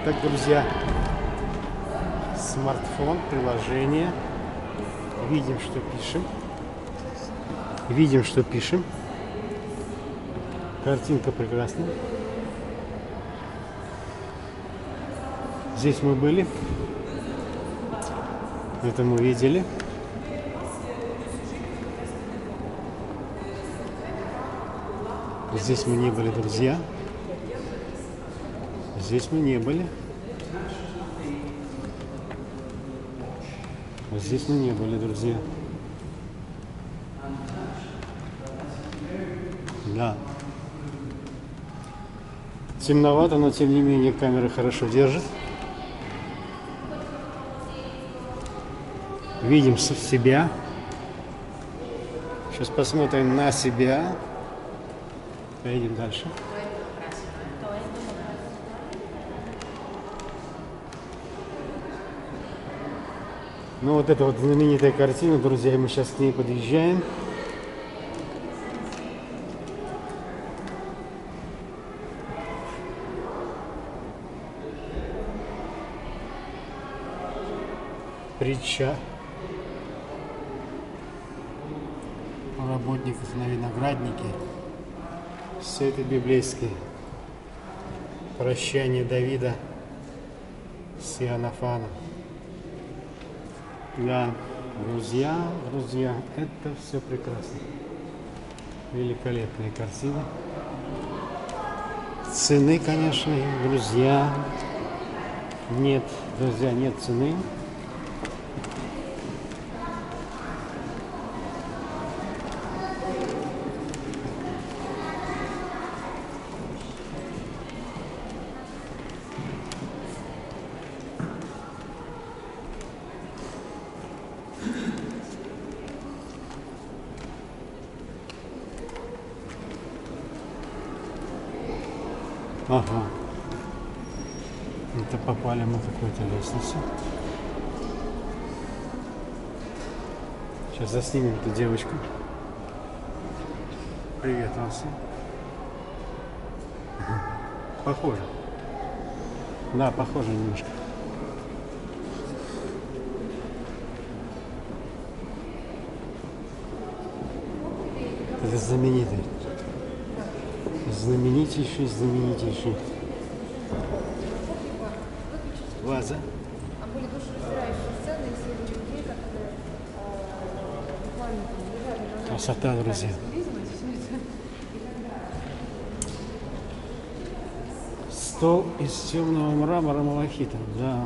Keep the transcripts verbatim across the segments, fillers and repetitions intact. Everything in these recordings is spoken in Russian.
Так, друзья, смартфон, приложение. Видим, что пишем. Видим, что пишем. Картинка прекрасная. Здесь мы были. Это мы видели. Здесь мы не были, друзья. Здесь мы не были. Здесь мы не были, друзья. Да. Темновато, но тем не менее камера хорошо держит. Видим себя. Сейчас посмотрим на себя. Поедем дальше. Ну вот это вот знаменитая картина, друзья, и мы сейчас к ней подъезжаем. Притча о работниках на винограднике. Все это библейское. Прощание Давида с Иоаннафаном. Да, друзья, друзья, это все прекрасно. Великолепные картины. Цены, конечно, друзья, нет, друзья, нет цены. Ага. Это попали мы к какой-то лестнице. Сейчас заснимем эту девочку. Привет, Анса. Похоже. Да, похоже немножко. Это знаменитый. Знаменитейший, знаменитейший. Ваза. А были душераздирающие сцены и все людей, которые буквально лежали. Красота, друзья. Стол из темного мрамора малахита. Да.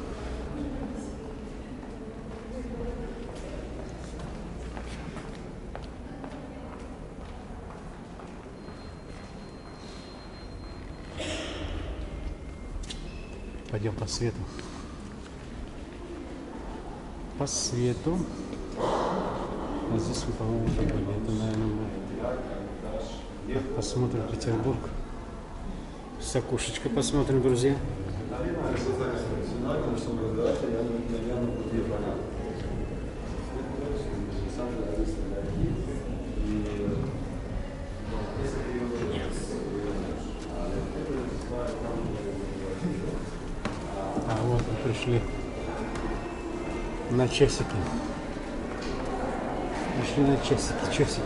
Пойдем по свету. По свету. А здесь мы, по-моему, уже были. Это, наверное, был. Так, посмотрим Петербург. С окошечка посмотрим, друзья. А вот мы пришли на часики. Пришли на часики, часики.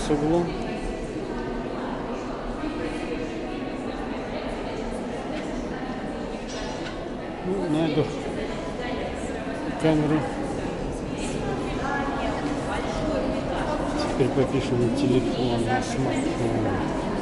с углом. Ну, найду камеру. Теперь попишем на телефон, на смартфон.